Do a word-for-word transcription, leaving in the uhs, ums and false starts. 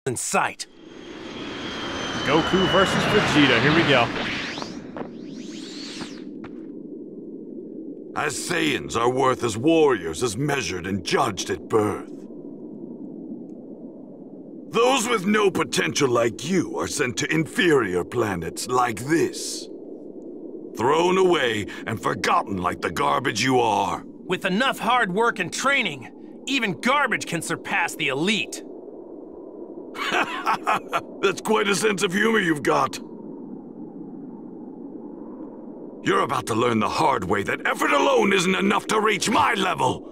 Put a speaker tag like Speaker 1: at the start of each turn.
Speaker 1: in sight.
Speaker 2: Goku versus Vegeta. Here we go.
Speaker 3: As Saiyans, our worth as warriors is measured and judged at birth. Those with no potential like you are sent to inferior planets like this. Thrown away and forgotten like the garbage you are.
Speaker 1: With enough hard work and training, even garbage can surpass the elite.
Speaker 3: That's quite a sense of humor you've got. You're about to learn the hard way that effort alone isn't enough to reach my level.